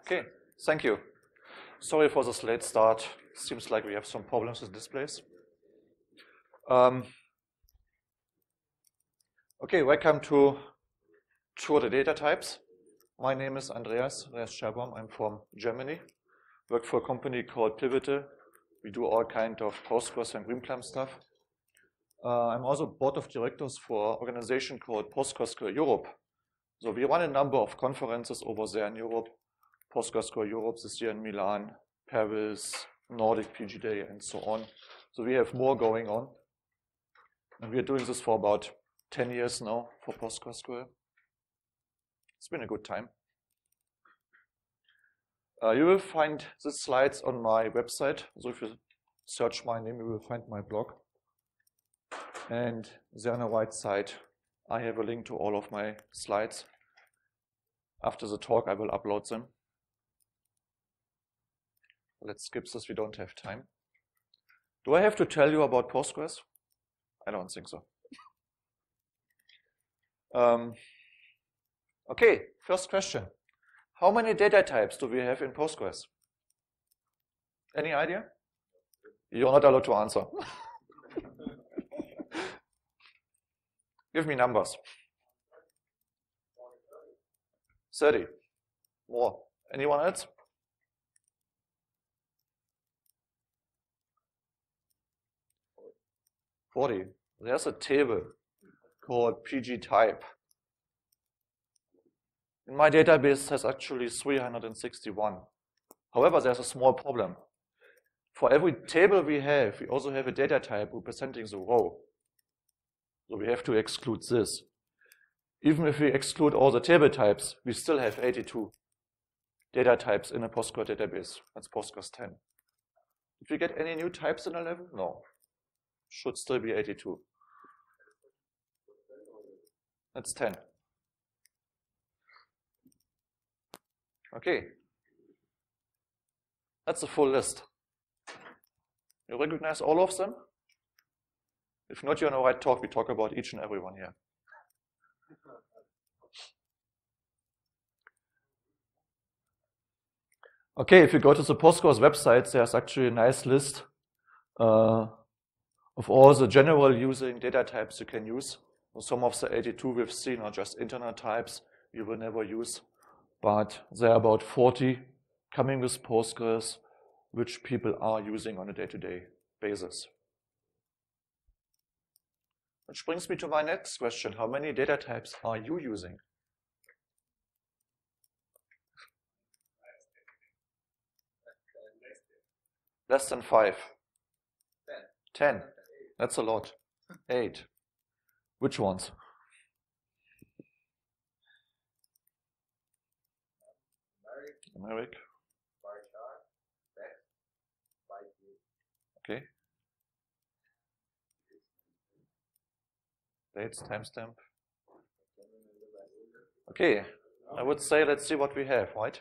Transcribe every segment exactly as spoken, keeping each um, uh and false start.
Okay, thank you. Sorry for this late start. Seems like we have some problems with displays. Um, okay, welcome to Tour de Data Types. My name is Andreas, Andreas Scherbaum. I'm from Germany. Work for a company called Pivotal. We do all kind of Postgres and Greenplum stuff. Uh, I'm also board of directors for an organization called PostgreSQL Europe. So we run a number of conferences over there in Europe. PostgreSQL Europe this year in Milan, Paris, Nordic P G Day, and so on. So we have more going on. And we are doing this for about ten years now for PostgreSQL. It's been a good time. Uh, you will find the slides on my website. So if you search my name, you will find my blog. And there on the right side, I have a link to all of my slides. After the talk, I will upload them. Let's skip this, we don't have time. Do I have to tell you about Postgres? I don't think so. Um, okay, first question. How many data types do we have in Postgres? Any idea? You're not allowed to answer. Give me numbers. thirty. More. Anyone else? forty. There's a table called P G type. In my database, has actually three hundred sixty-one. However, there's a small problem. For every table we have, we also have a data type representing the row. So we have to exclude this. Even if we exclude all the table types, we still have eighty-two data types in a Postgres database. That's Postgres ten. Did we get any new types in eleven? No. Should still be eighty-two. That's ten. Okay. That's the full list. You recognize all of them? If not, you're on the right talk. We talk about each and every one here. Okay, if you go to the Postgres website, there's actually a nice list uh, of all the general using data types you can use. So some of the eighty-two we've seen are just internal types you will never use, but there are about forty coming with Postgres, which people are using on a day-to-day basis. Which brings me to my next question. How many data types are you using? Less than five. Ten. Ten. That's a lot. Eight. Which ones? Numeric. Okay. Dates, timestamp. Okay. I would say let's see what we have, right?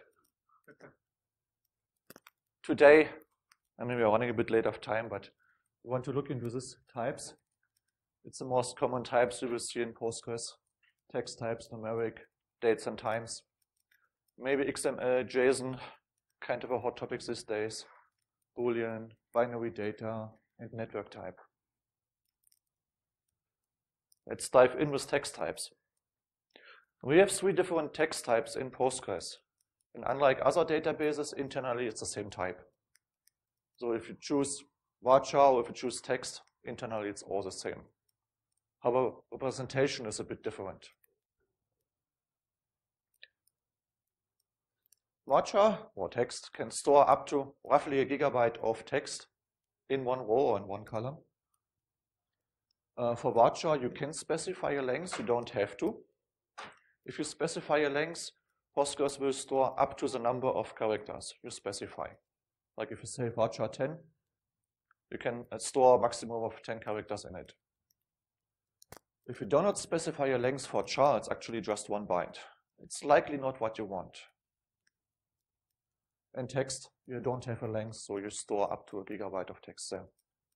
Today, I mean, we are running a bit late of time, but we want to look into these types. It's the most common types you will see in Postgres. Text types, numeric, dates and times. Maybe X M L, JSON, kind of a hot topic these days. Boolean, binary data, and network type. Let's dive in with text types. We have three different text types in Postgres. And unlike other databases, internally it's the same type. So if you choose varchar or if you choose text, internally it's all the same. However, representation is a bit different. Varchar, or text, can store up to roughly a gigabyte of text in one row or in one column. Uh, for varchar, you can specify a length, you don't have to. If you specify a length, Postgres will store up to the number of characters you specify. Like if you say varchar ten, you can store a maximum of ten characters in it. If you do not specify a length for char, it's actually just one byte. It's likely not what you want. In text, you don't have a length, so you store up to a gigabyte of text there.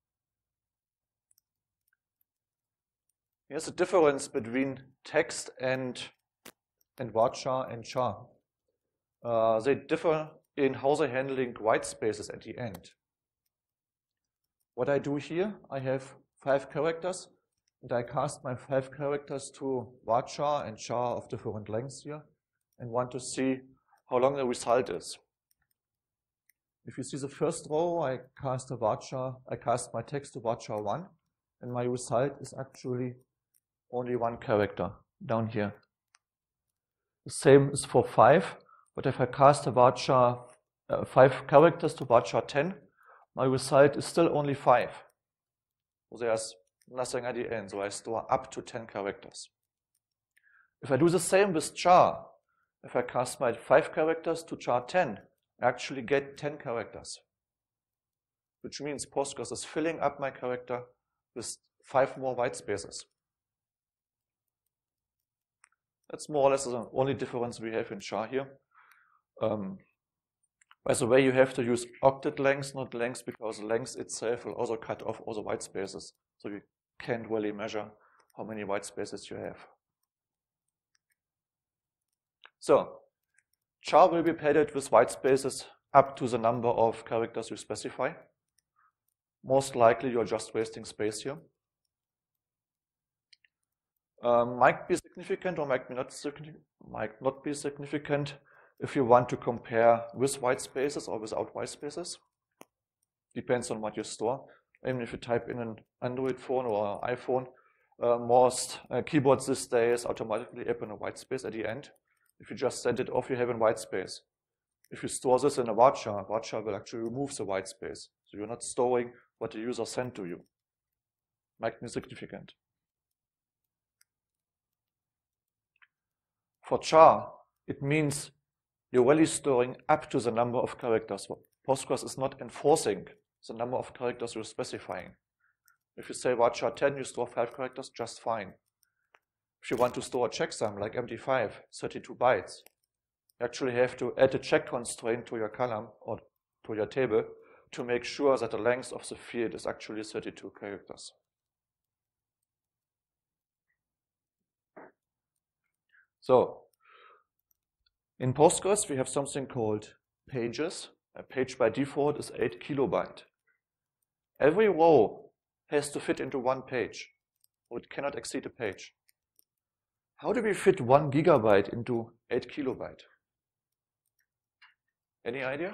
Here's the difference between text and, and varchar and char. Uh, they differ in how they're handling white spaces at the end. What I do here, I have five characters, and I cast my five characters to varchar and char of different lengths here, and want to see how long the result is. If you see the first row, I cast a varchar, I cast my text to varchar one, and my result is actually only one character down here. The same is for five, but if I cast a varchar, uh, five characters to varchar ten, my result is still only five. So there's nothing at the end, so I store up to ten characters. If I do the same with char, if I cast my five characters to char ten, I actually get ten characters, which means Postgres is filling up my character with five more white spaces. That's more or less the only difference we have in char here. Um, by the way, you have to use octet length, not length, because length itself will also cut off all the white spaces. So you can't really measure how many white spaces you have. So char will be padded with white spaces up to the number of characters you specify. Most likely you're just wasting space here. Um, might be significant or might not, might not be significant if you want to compare with white spaces or without white spaces. Depends on what you store. Even if you type in an Android phone or an iPhone, uh, most uh, keyboards these days automatically open a white space at the end. If you just send it off, you have a white space. If you store this in a varchar, varchar will actually remove the white space. So you're not storing what the user sent to you. Might be significant. For char, it means you're really storing up to the number of characters. Postgres is not enforcing the number of characters you're specifying. If you say varchar ten, you store five characters, just fine. If you want to store a checksum like M D five, thirty-two bytes, you actually have to add a check constraint to your column or to your table to make sure that the length of the field is actually thirty-two characters. So, in Postgres, we have something called pages. A page by default is eight kilobyte. Every row has to fit into one page, or it cannot exceed a page. How do we fit one gigabyte into eight kilobyte? Any idea?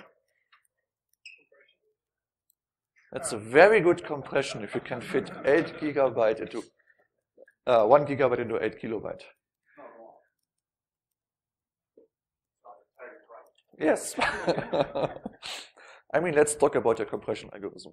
That's a very good compression if you can fit eight gigabyte into uh, one gigabyte into eight kilobyte. Yes. I mean, let's talk about the compression algorithm.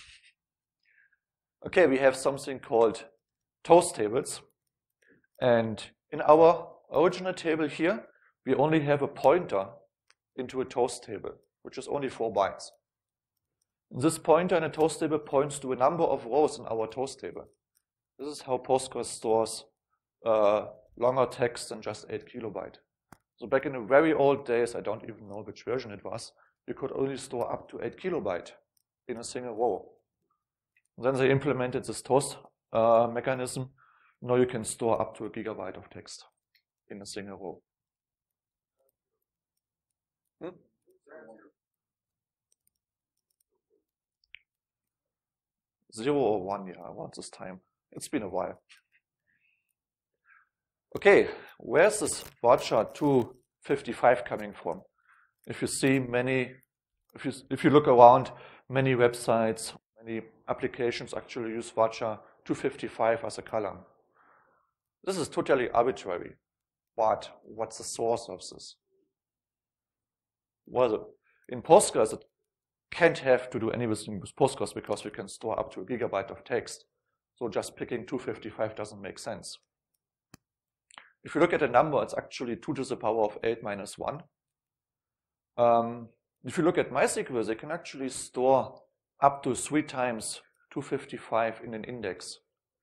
Okay, we have something called toast tables. And in our original table here, we only have a pointer into a toast table, which is only four bytes. This pointer in a toast table points to a number of rows in our toast table. This is how Postgres stores uh, longer text than just eight kilobyte. So back in the very old days, I don't even know which version it was, you could only store up to eight kilobyte in a single row. And then they implemented this toast uh, mechanism. Now you can store up to a gigabyte of text in a single row. Hmm? Zero or one, yeah, around this time. It's been a while. Okay, where's this varchar two fifty-five coming from? If you see many, if you, if you look around, many websites, many applications actually use varchar two fifty-five as a column. This is totally arbitrary, but what's the source of this? Well, in Postgres, it can't have to do anything with Postgres because we can store up to a gigabyte of text. So just picking two fifty-five doesn't make sense. If you look at a number, it's actually two to the power of eight minus one. Um, if you look at MySQL, they can actually store up to three times two fifty-five in an index.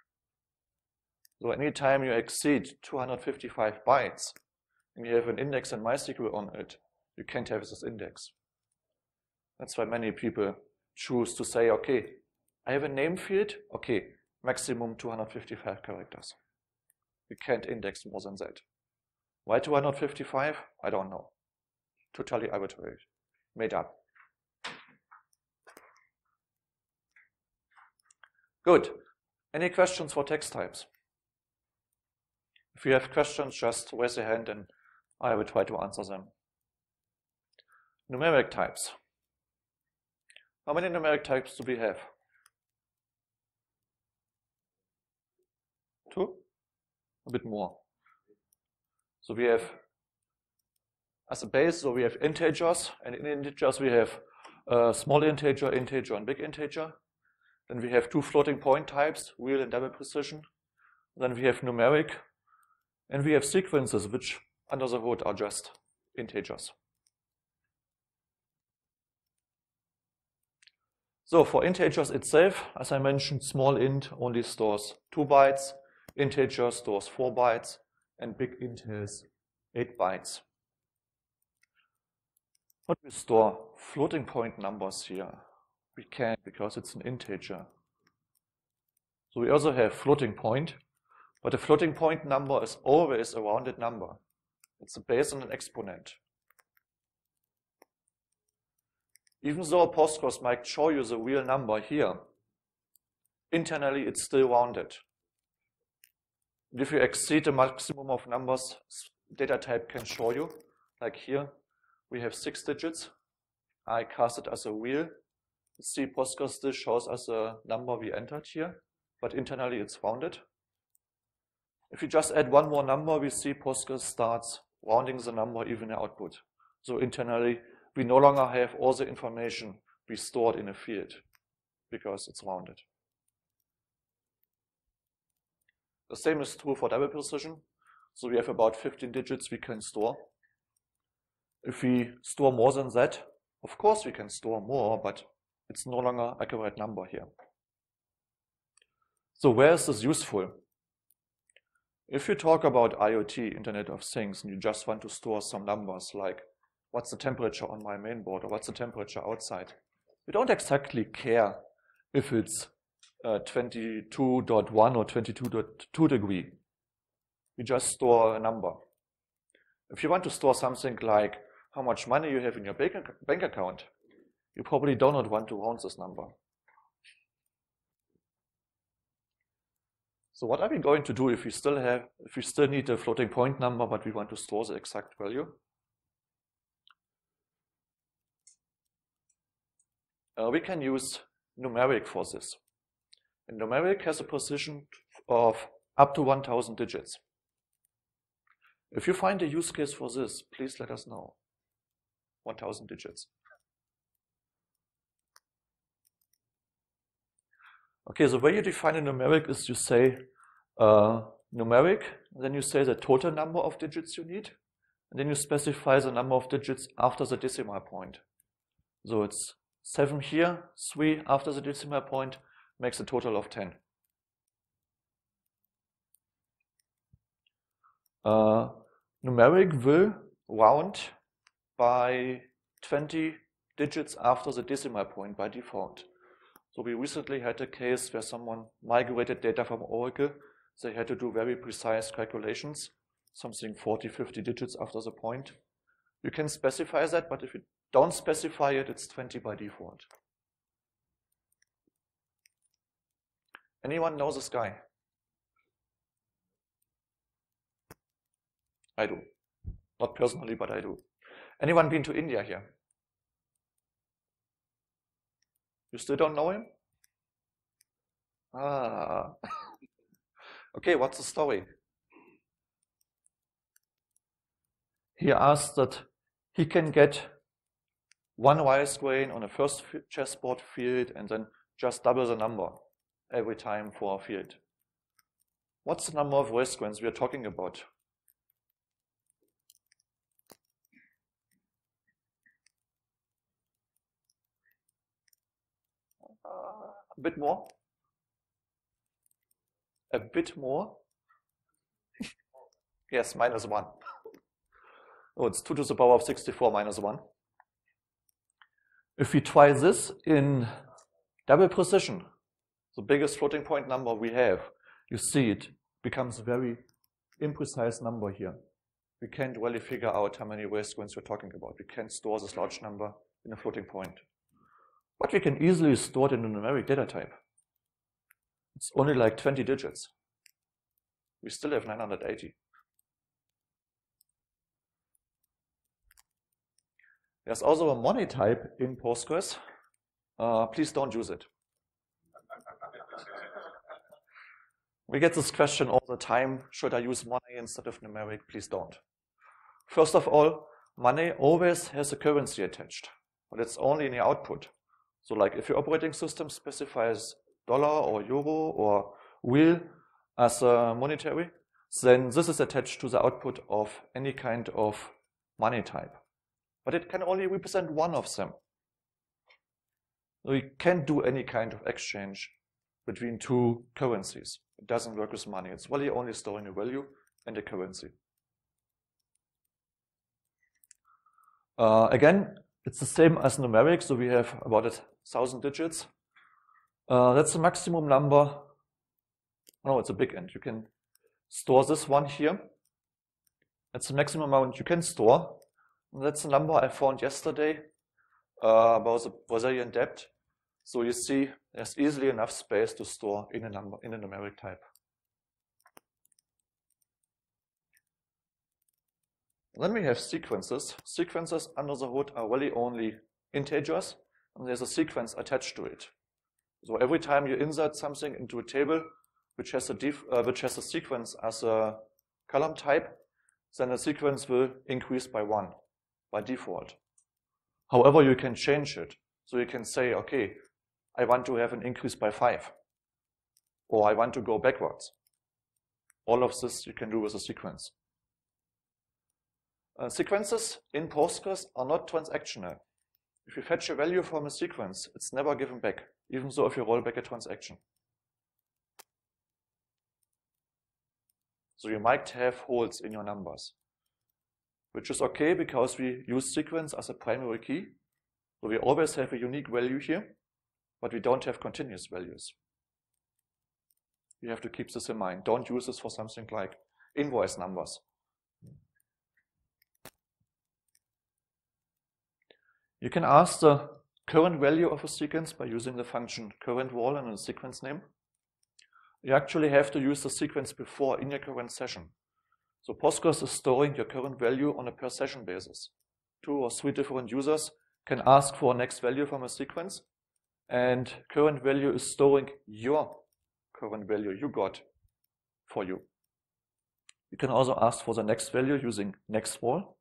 So anytime you exceed two hundred fifty-five bytes and you have an index in MySQL on it, you can't have this index. That's why many people choose to say, okay, I have a name field, okay, maximum two hundred fifty-five characters. You can't index more than that. Why two hundred fifty-five? I don't know. totally arbitrary, made up. Good. Any questions for text types? If you have questions, just raise your hand and I will try to answer them. Numeric types. How many numeric types do we have? Two? A bit more. So we have, as a base, so we have integers, and in integers we have uh, small integer, integer, and big integer. Then we have two floating point types, real and double precision. Then we have numeric, and we have sequences, which under the hood are just integers. So for integers itself, as I mentioned, small int only stores two bytes, integer stores four bytes, and big int has eight bytes. But we store floating point numbers here. We can, because it's an integer. So we also have floating point, but a floating point number is always a rounded number. It's based on an exponent. Even though Postgres might show you the real number here, internally it's still rounded. And if you exceed the maximum of numbers data type can show you, like here, we have six digits. I cast it as a real. You see, Postgres still shows us a number we entered here, but internally it's rounded. If you just add one more number, we see Postgres starts rounding the number even in output. So internally, we no longer have all the information we stored in a field because it's rounded. The same is true for double precision. So we have about fifteen digits we can store. If we store more than that, of course we can store more, but it's no longer accurate number here. So where is this useful? If you talk about IoT, Internet of Things, and you just want to store some numbers like what's the temperature on my main board or what's the temperature outside, you don't exactly care if it's uh, twenty-two point one or twenty-two point two degree. You just store a number. If you want to store something like how much money you have in your bank, bank account, you probably do not want to round this number. So what are we going to do if we still have, if we still need a floating point number, but we want to store the exact value? Uh, we can use numeric for this. And numeric has a precision of up to one thousand digits. If you find a use case for this, please let us know. one thousand digits. Okay, the way you define a numeric is you say uh, numeric, then you say the total number of digits you need, and then you specify the number of digits after the decimal point. So it's seven here, three after the decimal point, makes a total of ten. Uh, numeric will round by twenty digits after the decimal point by default. So we recently had a case where someone migrated data from Oracle. They had to do very precise calculations, something forty, fifty digits after the point. You can specify that, but if you don't specify it, it's twenty by default. Anyone know this guy? I do. Not personally, but I do. Anyone been to India here? You still don't know him? Ah. Okay, what's the story? He asked that he can get one rice grain on a first chessboard field and then just double the number every time for a field. What's the number of rice grains we are talking about? Uh, a bit more? A bit more? Yes, minus one. Oh, it's two to the power of sixty-four minus one. If we try this in double precision, the biggest floating point number we have, you see it becomes a very imprecise number here. we can't really figure out how many raised sequences we're talking about. We can't store this large number in a floating point. But we can easily store it in a numeric data type. It's only like twenty digits. We still have nine hundred eighty. There's also a money type in Postgres. Uh, please don't use it. We get this question all the time, should I use money instead of numeric? Please don't. First of all, money always has a currency attached, but it's only in the output. So like if your operating system specifies dollar or euro or real as a monetary, then this is attached to the output of any kind of money type. But it can only represent one of them. So you can't do any kind of exchange between two currencies. It doesn't work with money. It's really only storing a value and a currency. Uh, again, it's the same as numeric, so we have about a thousand digits. Uh, that's the maximum number. No, it's a big end. You can store this one here. That's the maximum amount you can store. And that's the number I found yesterday uh, about the Brazilian debt. So you see, there's easily enough space to store in a number in a numeric type. Then we have sequences. Sequences under the hood are really only integers, and there's a sequence attached to it. So every time you insert something into a table which has a def uh, which has a sequence as a column type, then the sequence will increase by one by default. However, you can change it. So you can say, okay, I want to have an increase by five, or I want to go backwards. All of this you can do with a sequence. Uh, sequences in Postgres are not transactional. If you fetch a value from a sequence, it's never given back, even though if you roll back a transaction. So you might have holes in your numbers, which is okay because we use sequence as a primary key. So we always have a unique value here, but we don't have continuous values. You have to keep this in mind. Don't use this for something like invoice numbers. You can ask the current value of a sequence by using the function current_val and a sequence name. You actually have to use the sequence before in your current session. So Postgres is storing your current value on a per session basis. Two or three different users can ask for a next value from a sequence, and current value is storing your current value you got for you. You can also ask for the next value using nextVal.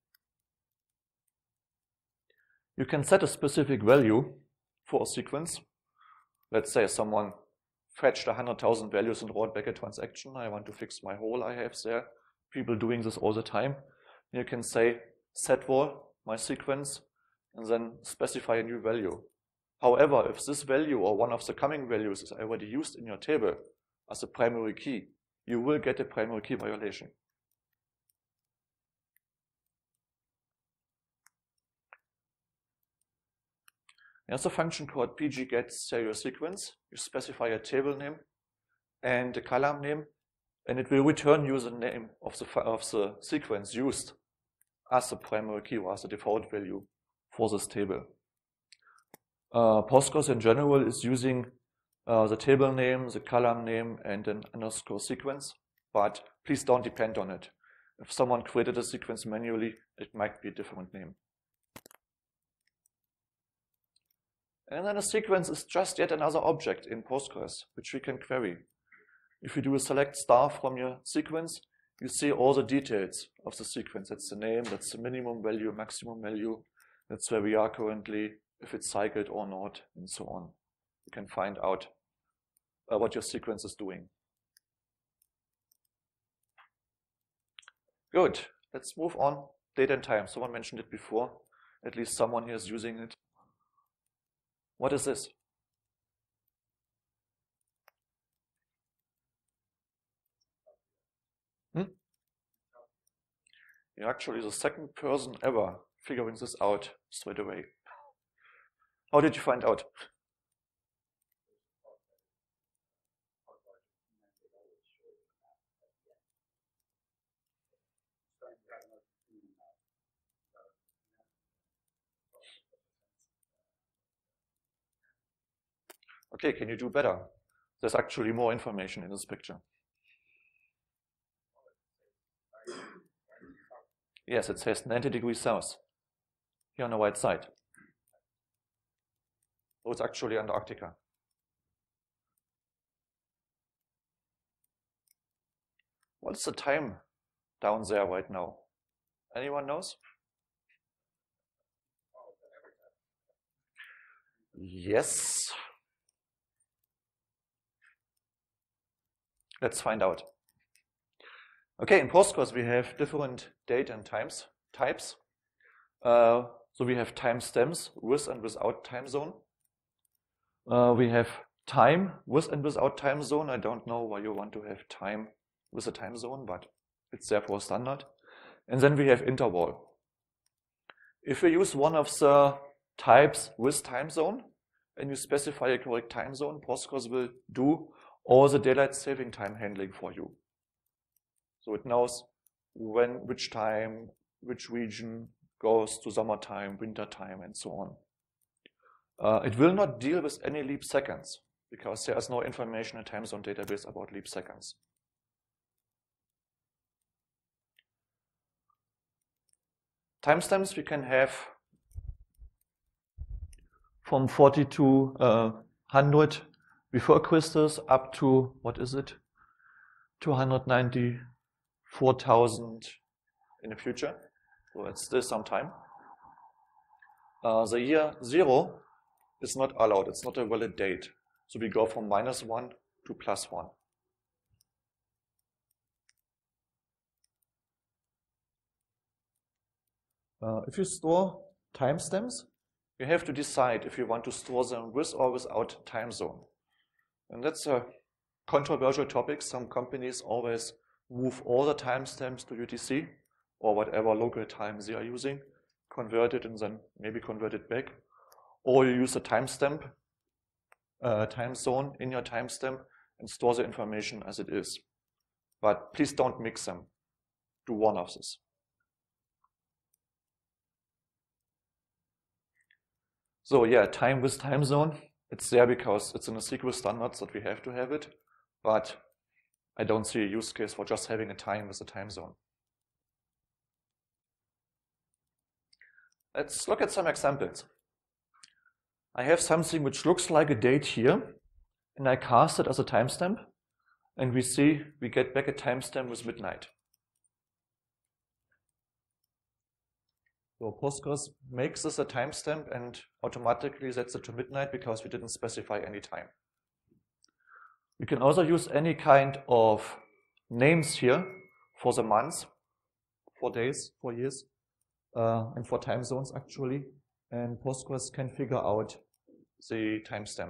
You can set a specific value for a sequence. Let's say someone fetched one hundred thousand values and rolled back a transaction. I want to fix my hole I have there. People doing this all the time. You can say setVal, my sequence, and then specify a new value. However, if this value or one of the coming values is already used in your table as a primary key, you will get a primary key violation. There's a function called pgget_serial_sequence. You specify a table name and a column name, and it will return you the name of the, of the sequence used as the primary key or as the default value for this table. Uh, Postgres in general is using uh, the table name, the column name, and an underscore sequence, but please don't depend on it. If someone created a sequence manually, it might be a different name. And then a sequence is just yet another object in Postgres, which we can query. If you do a select star from your sequence, you see all the details of the sequence. That's the name, that's the minimum value, maximum value, that's where we are currently, if it's cycled or not, and so on. You can find out uh, what your sequence is doing. Good, let's move on. Date and time, someone mentioned it before. At least someone here is using it. What is this? Hmm? You're actually the second person ever figuring this out straight away. How did you find out? Okay, can you do better? There's actually more information in this picture. Yes, it says ninety degrees south here on the right side. So it's actually Antarctica. What's the time down there right now? Anyone knows? Yes. Let's find out. Okay, in Postgres we have different date and times types. Uh, so we have timestamps with and without time zone. Uh, we have time with and without time zone. I don't know why you want to have time with a time zone, but it's therefore standard. And then we have interval. If you use one of the types with time zone and you specify a correct time zone, Postgres will do all the daylight saving time handling for you. So it knows when, which time, which region goes to summertime, wintertime, and so on. Uh, it will not deal with any leap seconds because there is no information in time zone database about leap seconds. Timestamps we can have from forty-two hundred before Christus up to, what is it, two hundred ninety-four thousand in the future. So it's still some time. Uh, the year zero is not allowed. It's not a valid date. So we go from minus one to plus one. Uh, if you store timestamps, you have to decide if you want to store them with or without time zone. And that's a controversial topic. Some companies always move all the timestamps to U T C or whatever local time they are using, convert it and then maybe convert it back. Or you use a timestamp, uh, time zone in your timestamp and store the information as it is. But please don't mix them. Do one of this. So yeah, time with time zone. It's there because it's in the S Q L standards that we have to have it. But I don't see a use case for just having a time with a time zone. Let's look at some examples. I have something which looks like a date here, and I cast it as a timestamp, and we see we get back a timestamp with midnight. So Postgres makes this a timestamp and automatically sets it to midnight because we didn't specify any time. We can also use any kind of names here for the months, for days, for years, uh, and for time zones actually. And Postgres can figure out the timestamp.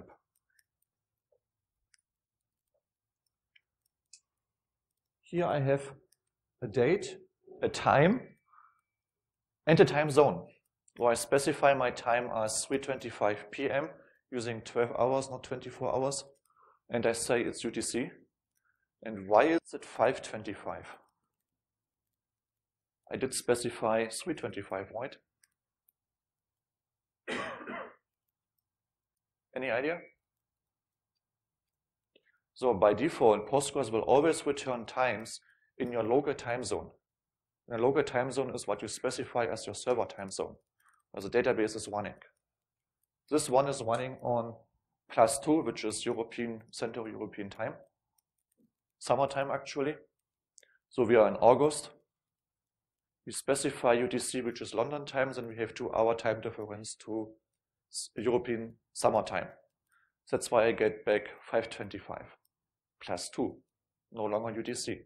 Here I have a date, a time, and a time zone. So I specify my time as three twenty-five p m using twelve hours, not twenty-four hours. And I say it's U T C. And why is it five twenty-five? I did specify three twenty-five, right? Any idea? So by default, Postgres will always return times in your local time zone. And a local time zone is what you specify as your server time zone, as the database is running. This one is running on plus two, which is European, Central European time. Summertime, actually. So we are in August. We specify U T C, which is London time, then we have two hour time difference to European summertime. That's why I get back five twenty-five plus two, no longer U T C.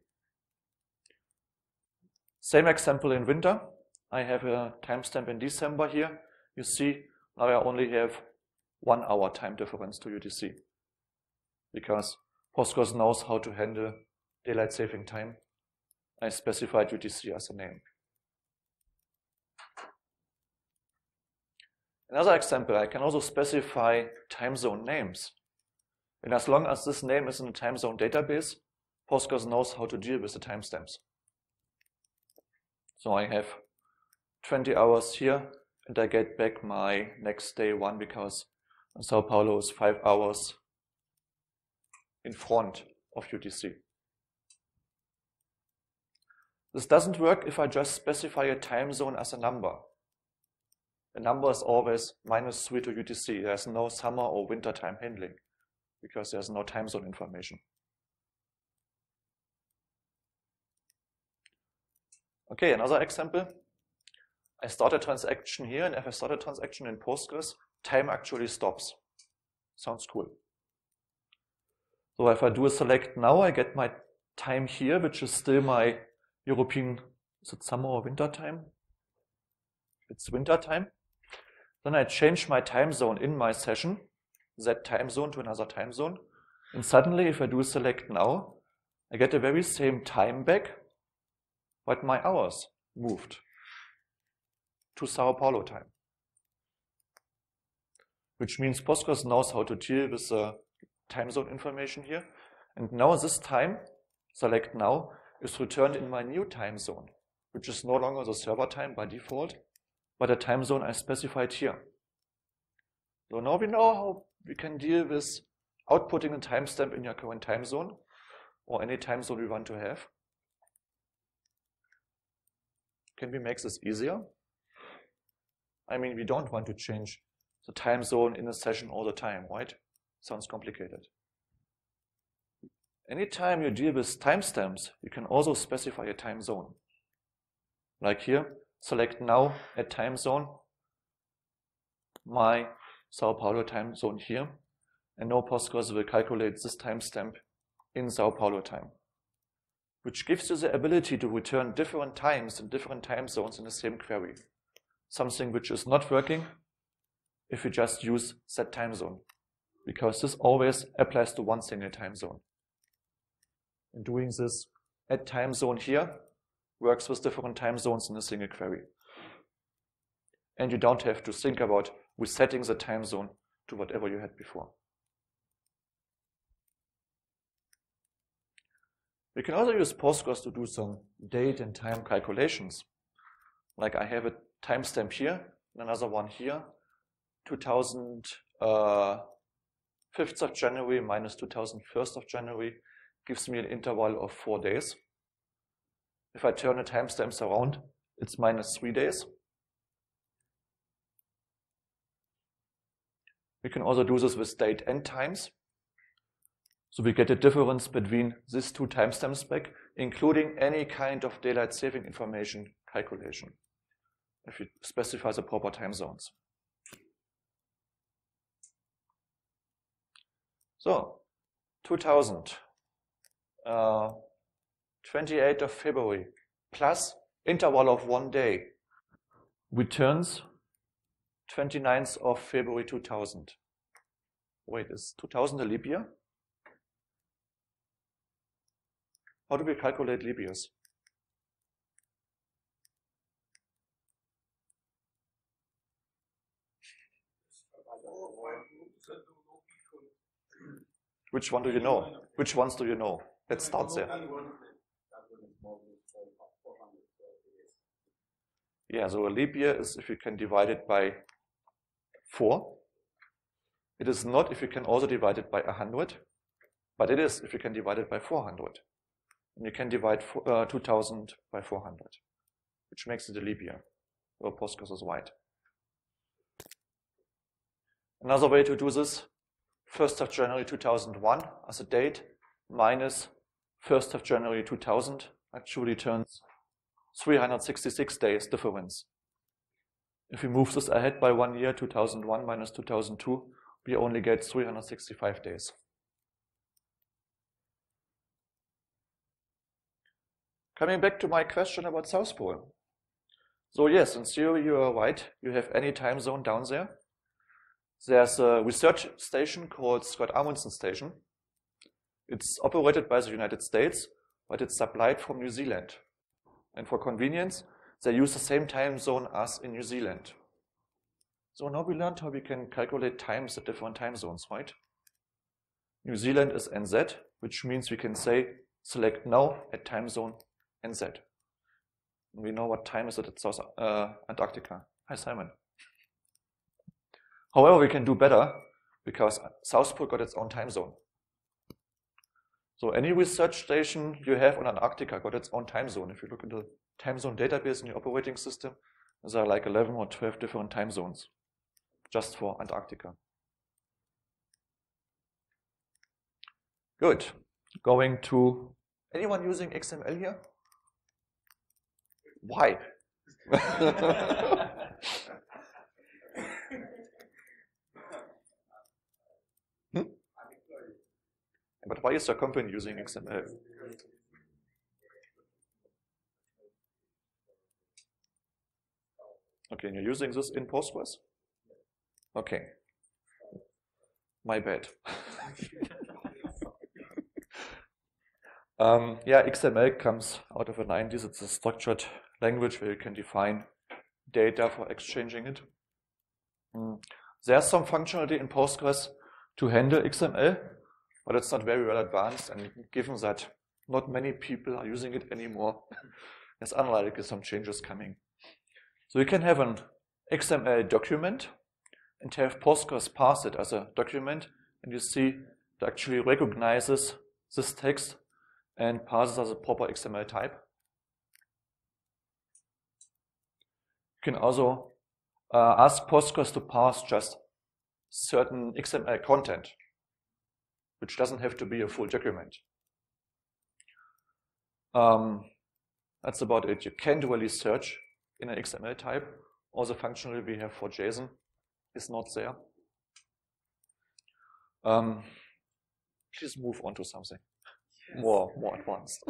Same example in winter. I have a timestamp in December here. You see, now I only have one hour time difference to U T C because Postgres knows how to handle daylight saving time. I specified U T C as a name. Another example, I can also specify time zone names. And as long as this name is in the time zone database, Postgres knows how to deal with the timestamps. So I have twenty hours here, and I get back my next day one because Sao Paulo is five hours in front of U T C. This doesn't work if I just specify a time zone as a number. A number is always minus three to U T C. There's no summer or winter time handling because there's no time zone information. Okay, another example. I start a transaction here, and if I start a transaction in Postgres, time actually stops. Sounds cool. So if I do a select now, I get my time here, which is still my European, is it summer or winter time? It's winter time. Then I change my time zone in my session, that time zone to another time zone. And suddenly, if I do select now, I get the very same time back, but my hours moved to Sao Paulo time. Which means Postgres knows how to deal with the time zone information here. And now this time, select now, is returned in my new time zone, which is no longer the server time by default, but a time zone I specified here. So now we know how we can deal with outputting a timestamp in your current time zone, or any time zone we want to have. Can we make this easier? I mean, we don't want to change the time zone in a session all the time, right? Sounds complicated. Anytime you deal with timestamps, you can also specify a time zone. Like here, select now at time zone, my Sao Paulo time zone here, and now Postgres will calculate this timestamp in Sao Paulo time, which gives you the ability to return different times in different time zones in the same query. Something which is not working if you just use set time zone, because this always applies to one single time zone. And doing this at time zone here works with different time zones in a single query. And you don't have to think about resetting the time zone to whatever you had before. We can also use Postgres to do some date and time calculations. Like I have a timestamp here, and another one here, two thousand fifth of January minus two thousand first of January gives me an interval of four days. If I turn the timestamps around, it's minus three days. We can also do this with date and times. So we get a difference between these two timestamps back, including any kind of daylight saving information calculation, if you specify the proper time zones. So, two thousand, uh, twenty-eighth of February, plus interval of one day, returns twenty-ninth of February two thousand. Wait, is two thousand a leap year? How do we calculate leap years? Which one do you know? Which ones do you know? Let's start there. Yeah, so a leap year is if you can divide it by four. It is not if you can also divide it by one hundred, but it is if you can divide it by four hundred. And you can divide uh, two thousand by four hundred, which makes it a leap year, where Postgres is right. Another way to do this, first of January two thousand one as a date minus first of January two thousand actually turns three hundred sixty-six days difference. If we move this ahead by one year, two thousand one minus two thousand two, we only get three hundred sixty-five days. Coming back to my question about South Pole. So yes, in theory you are right. You have any time zone down there. There's a research station called Scott Amundsen Station. It's operated by the United States, but it's supplied from New Zealand. And for convenience, they use the same time zone as in New Zealand. So now we learned how we can calculate times at different time zones, right? New Zealand is N Z, which means we can say select now at time zone N Z. And we know what time is it at South uh, Antarctica. Hi, Simon. However, we can do better because South Pole got its own time zone. So any research station you have on Antarctica got its own time zone. If you look in the time zone database in your operating system, there are like eleven or twelve different time zones just for Antarctica. Good. Going to, anyone using X M L here? Why? hmm? But why is your company using X M L? Okay, and you're using this in Postgres? Okay. My bad. um, yeah, X M L comes out of the nineties. It's a structured language where you can define data for exchanging it. Mm. There's some functionality in Postgres to handle X M L, but it's not very well advanced, and given that not many people are using it anymore, it's unlikely some changes coming. So you can have an X M L document and have Postgres parse it as a document, and you see it actually recognizes this text and parses as a proper X M L type. You can also uh, ask Postgres to parse just certain X M L content, which doesn't have to be a full document. Um, that's about it. You can dually search in an X M L type. All the functionality we have for JSON is not there. Um, please move on to something yes. more, more advanced.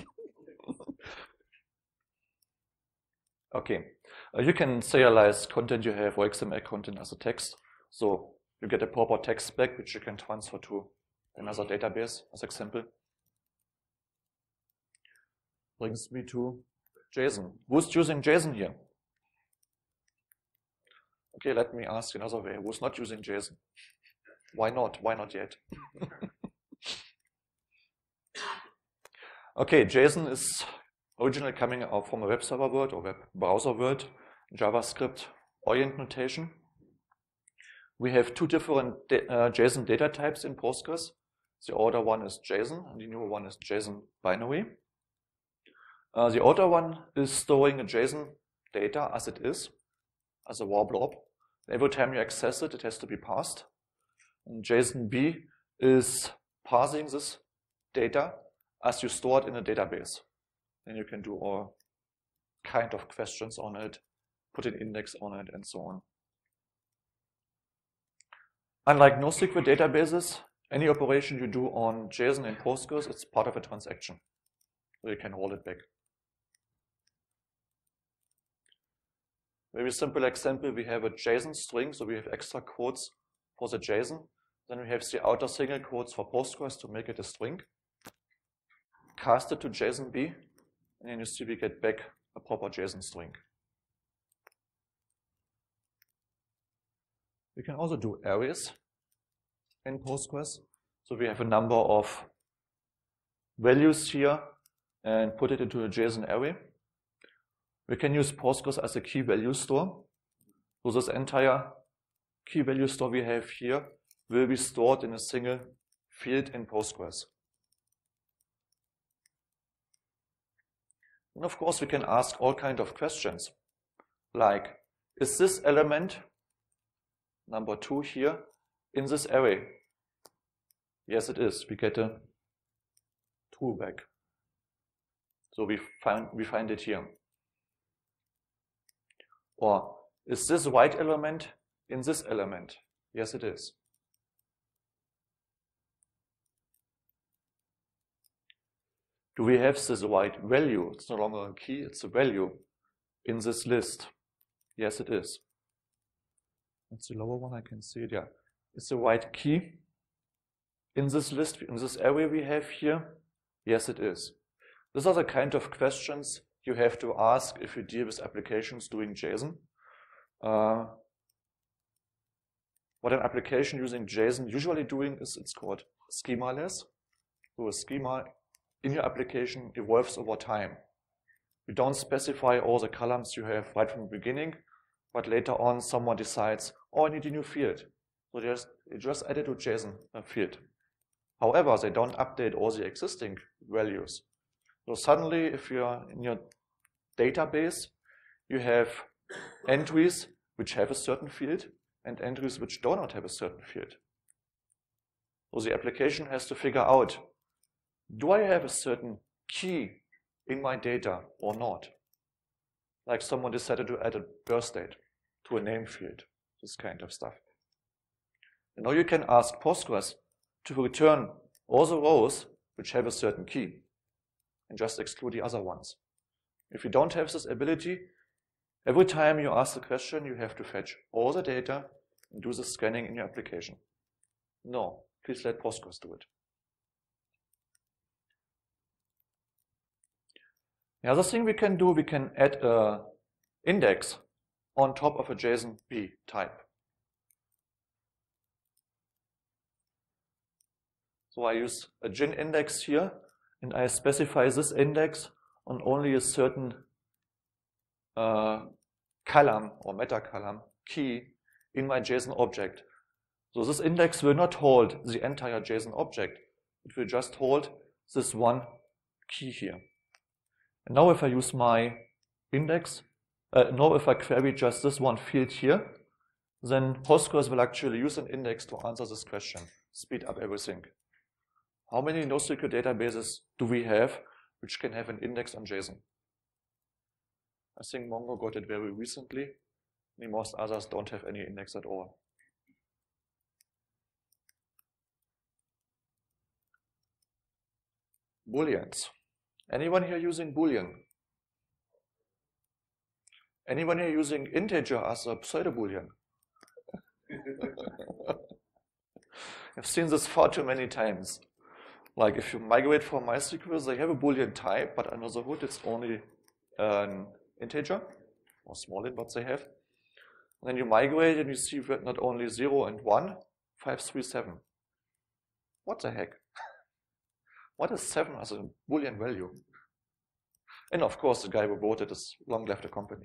Okay, uh, you can serialize content you have or X M L content as a text. So you get a proper text spec which you can transfer to another database, as example. Brings me to JSON. Who's using JSON here? Okay, let me ask another way. Who's not using JSON? Why not? Why not yet? Okay, JSON is originally coming out from a web server world or web browser world, JavaScript orient notation. We have two different uh, JSON data types in Postgres. The older one is JSON and the newer one is JSON binary. Uh, the older one is storing a JSON data as it is, as a raw blob. Every time you access it, it has to be parsed. And JSON-B is parsing this data as you store it in a database. Then you can do all kind of questions on it, put an index on it, and so on. Unlike NoSQL databases, any operation you do on JSON in Postgres, it's part of a transaction. So you can roll it back. Very simple example, we have a JSON string, so we have extra quotes for the JSON. Then we have the outer single quotes for Postgres to make it a string. Cast it to JSON-B, and then you see we get back a proper JSON string. We can also do arrays in Postgres. So we have a number of values here and put it into a JSON array. We can use Postgres as a key value store. So this entire key value store we have here will be stored in a single field in Postgres. And of course, we can ask all kinds of questions, like, is this element, number two here, in this array? Yes, it is. We get a true back. So we find, we find it here. Or, is this white element in this element? Yes, it is. Do we have this white value? It's no longer a key, it's a value in this list. Yes, it is. That's the lower one, I can see it, yeah. It's the white key in this list, in this array we have here. Yes, it is. These are the kind of questions you have to ask if you deal with applications doing JSON. Uh, what an application using JSON usually doing is it's called schemaless. So a schema in your application evolves over time. You don't specify all the columns you have right from the beginning, but later on someone decides, oh, I need a new field. So just, you just add it to JSON field. However, they don't update all the existing values. So suddenly, if you're in your database, you have entries which have a certain field and entries which do not have a certain field. So the application has to figure out, do I have a certain key in my data or not? Like someone decided to add a birth date to a name field, this kind of stuff. And now you can ask Postgres to return all the rows which have a certain key and just exclude the other ones. If you don't have this ability, every time you ask the question, you have to fetch all the data and do the scanning in your application. No, please let Postgres do it. The other thing we can do, we can add an index on top of a JSON B type. So I use a gin index here, and I specify this index on only a certain uh, column or meta column key in my JSON object. So this index will not hold the entire JSON object. It will just hold this one key here. And now if I use my index, uh, now if I query just this one field here, then Postgres will actually use an index to answer this question, speed up everything. How many NoSQL databases do we have which can have an index on JSON? I think Mongo got it very recently. Most others don't have any index at all. Booleans. Anyone here using Boolean? Anyone here using integer as a pseudo-Boolean? I've seen this far too many times. Like if you migrate from MySQL, they have a Boolean type, but under the hood it's only an integer, or small int, but they have. And then you migrate and you see not only zero and one, five, three, seven. What the heck? What is seven as a Boolean value? And of course, the guy who wrote it has long left the company.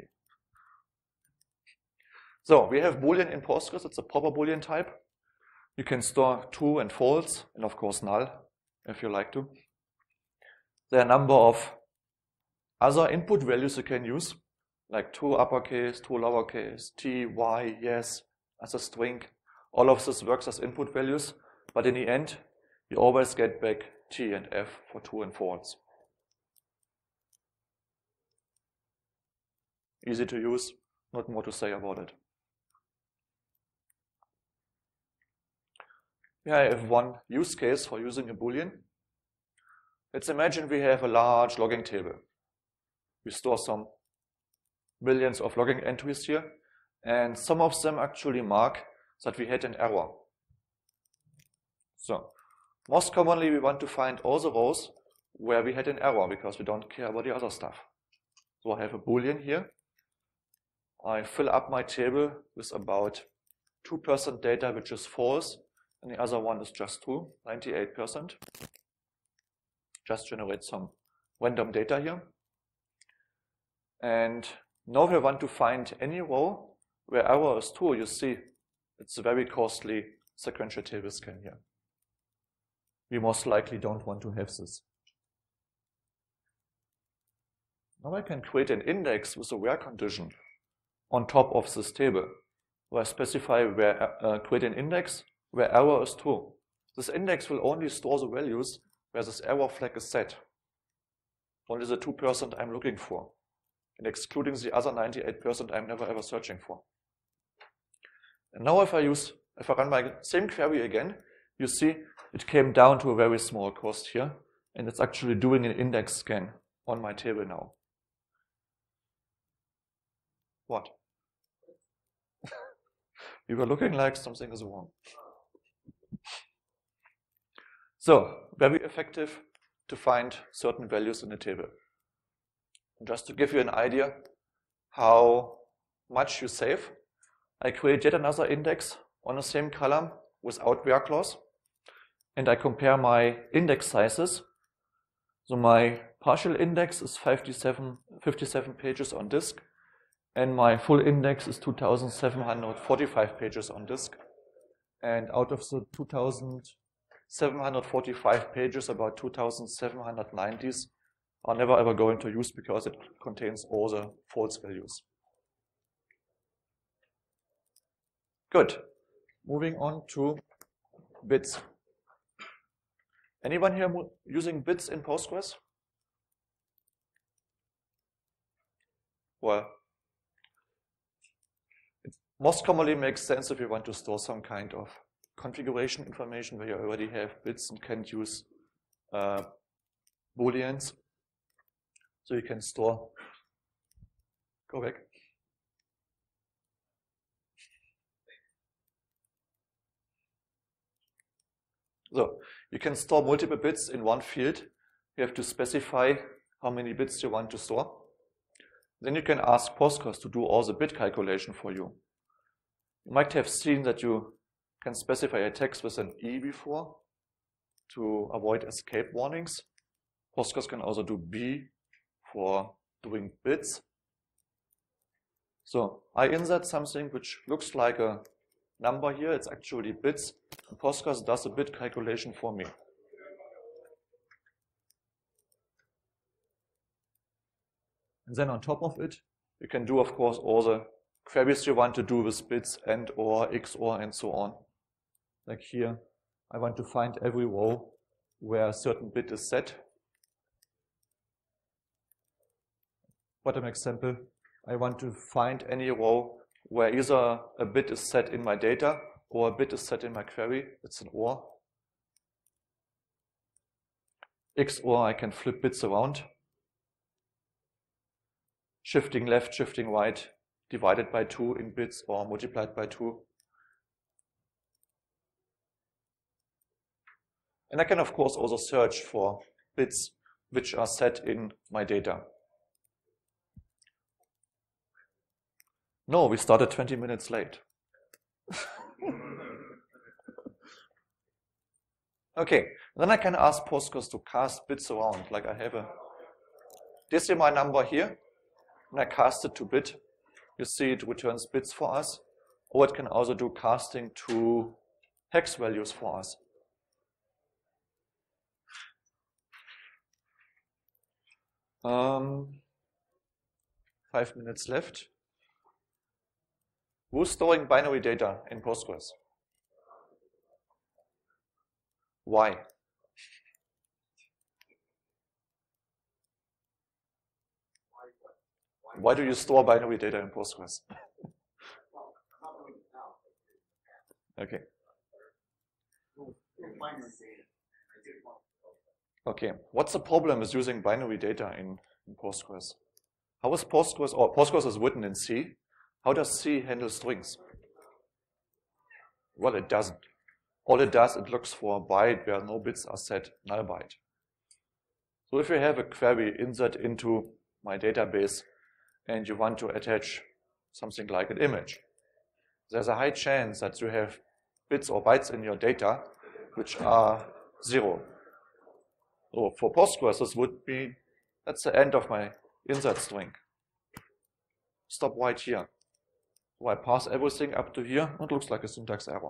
So we have Boolean in Postgres. It's a proper Boolean type. You can store true and false, and of course null, if you like to. There are a number of other input values you can use, like true uppercase, true lowercase, t, y, yes, as a string. All of this works as input values, but in the end, you always get back t and f for true and false. Easy to use, not more to say about it. Here I have one use case for using a Boolean. Let's imagine we have a large logging table. We store some millions of logging entries here, and some of them actually mark that we had an error. So, most commonly we want to find all the rows where we had an error because we don't care about the other stuff. So I have a Boolean here. I fill up my table with about two percent data which is false, and the other one is just true, ninety-eight percent. Just generate some random data here. And now we want to find any row where error is true. You see, it's a very costly sequential table scan here. We most likely don't want to have this. Now I can create an index with a where condition on top of this table, where I specify where uh, create an index where error is true. This index will only store the values where this error flag is set. Only the two percent I'm looking for, and excluding the other ninety-eight percent I'm never ever searching for. And now if I use, if I run my same query again, you see it came down to a very small cost here, and it's actually doing an index scan on my table now. What? You were looking like something is wrong. So, very effective to find certain values in a table. And just to give you an idea how much you save, I create yet another index on the same column without where clause, and I compare my index sizes. So my partial index is fifty-seven, fifty-seven pages on disk, and my full index is two thousand seven hundred forty-five pages on disk. And out of the two thousand seven hundred forty-five pages, about two thousand seven hundred nineties, are never ever going to use because it contains all the false values. Good. Moving on to bits. Anyone here using bits in Postgres? Well, it most commonly makes sense if you want to store some kind of configuration information where you already have bits and can't use uh, booleans. So you can store, go back. So you can store multiple bits in one field. You have to specify how many bits you want to store. Then you can ask Postgres to do all the bit calculation for you. You might have seen that you can specify a text with an E before to avoid escape warnings. Postgres can also do B for doing bits. So I insert something which looks like a number here. It's actually bits. And Postgres does a bit calculation for me. And then on top of it, you can do, of course, all the queries you want to do with bits and or, X O R, and so on. Like here, I want to find every row where a certain bit is set. Bottom example, I want to find any row where either a bit is set in my data or a bit is set in my query. It's an or. X O R, I can flip bits around. Shifting left, shifting right, divided by two in bits or multiplied by two. And I can, of course, also search for bits which are set in my data. No, we started twenty minutes late. Okay, then I can ask Postgres to cast bits around, like I have a decimal number here, and I cast it to bit. You see it returns bits for us, or it can also do casting to hex values for us. Um, five minutes left. Who's storing binary data in Postgres? Why? Why do you store binary data in Postgres? Okay. Okay. What's the problem with using binary data in, in Postgres? How is Postgres, or Postgres is written in C. How does C handle strings? Well, it doesn't. All it does, it looks for a byte where no bits are set, null byte. So if you have a query insert into my database and you want to attach something like an image, there's a high chance that you have bits or bytes in your data which are zero. So for Postgres, this would be, that's the end of my insert string. Stop right here. So I pass everything up to here, and it looks like a syntax error.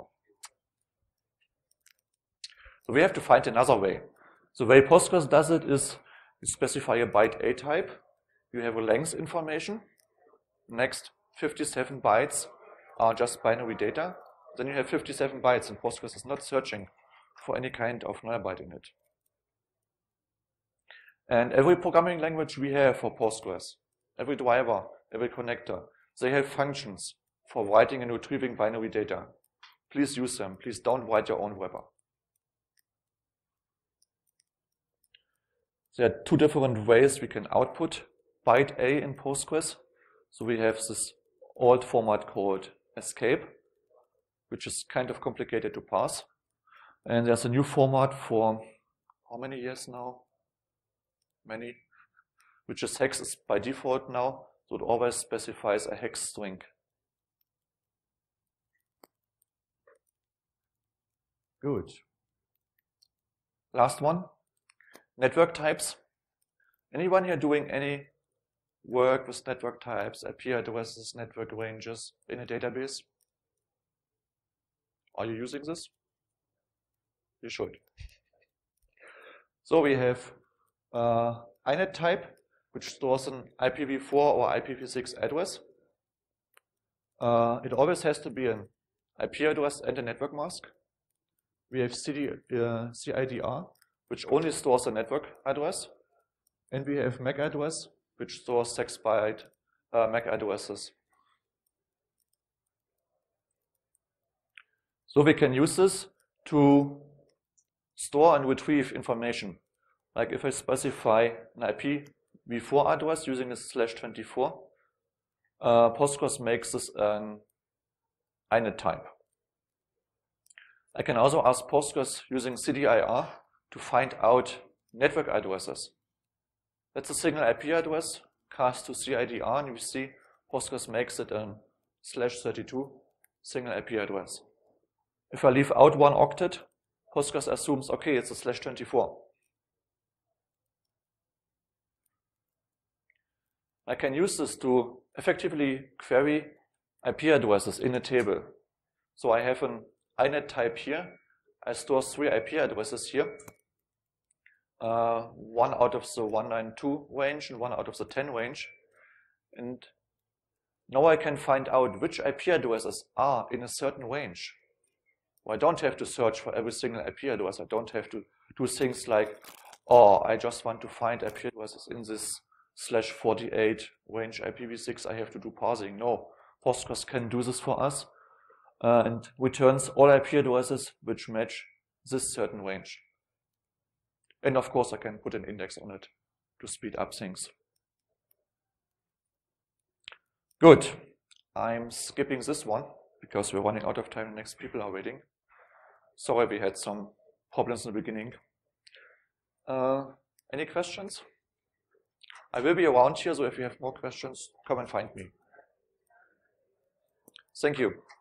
So we have to find another way. The way Postgres does it is you specify a byte A type, you have a length information, next fifty-seven bytes are just binary data, then you have fifty-seven bytes, and Postgres is not searching for any kind of null byte in it. And every programming language we have for Postgres, every driver, every connector, they have functions for writing and retrieving binary data. Please use them. Please don't write your own wrapper. There are two different ways we can output byte A in Postgres. So we have this old format called escape, which is kind of complicated to parse. And there's a new format for how many years now? Many. Which is hex is by default now. So it always specifies a hex string. Good. Last one. Network types. Anyone here doing any work with network types, I P addresses, network ranges in a database? Are you using this? You should. So we have uh, inet type, which stores an I P v four or I P v six address. Uh, it always has to be an I P address and a network mask. We have C D, uh, C I D R, which only stores a network address. And we have M A C address, which stores six byte uh, M A C addresses. So we can use this to store and retrieve information. Like if I specify an I P v four address using a slash twenty-four, uh, Postgres makes this an inet type. I can also ask Postgres using C D I R to find out network addresses. That's a single I P address cast to C I D R, and you see Postgres makes it a slash thirty-two single I P address. If I leave out one octet, Postgres assumes, okay, it's a slash twenty-four. I can use this to effectively query I P addresses in a table. So I have an inet type here. I store three I P addresses here. Uh, one out of the one ninety-two range and one out of the ten range. And now I can find out which I P addresses are in a certain range. Well, I don't have to search for every single I P address. I don't have to do things like, oh, I just want to find I P addresses in this slash forty-eight range I P v six. I have to do parsing. No, Postgres can do this for us uh, and returns all I P addresses which match this certain range. And of course, I can put an index on it to speed up things. Good. I'm skipping this one because we're running out of time. The next people are waiting. Sorry, we had some problems in the beginning. Uh, any questions? I will be around here, so if you have more questions, come and find me. Thank you.